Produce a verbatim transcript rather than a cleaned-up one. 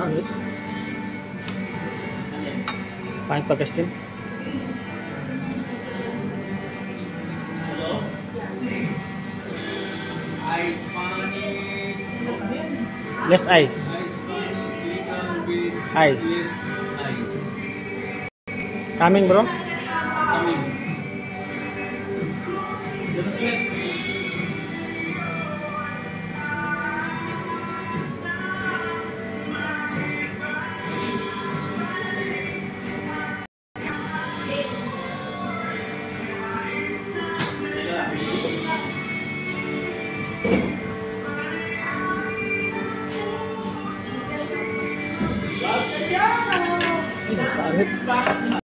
Pangit. Pangit pagka-steam. Hello? Ice Spanish. Less ice. Ice. Ice. Coming, bro? Coming. Labas ulit. Pangit.